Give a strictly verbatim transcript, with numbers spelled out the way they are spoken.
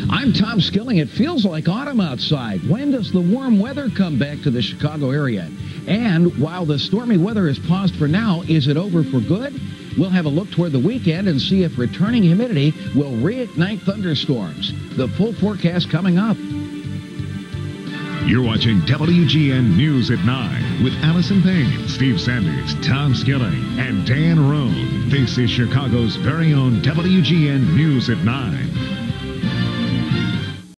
I'm Tom Skilling. It feels like autumn outside. When does the warm weather come back to the Chicago area? And while the stormy weather is paused for now, is it over for good? We'll have a look toward the weekend and see if returning humidity will reignite thunderstorms. The full forecast coming up. You're watching W G N News at nine with Allison Payne, Steve Sanders, Tom Skilling, and Dan Roan. This is Chicago's very own W G N News at nine.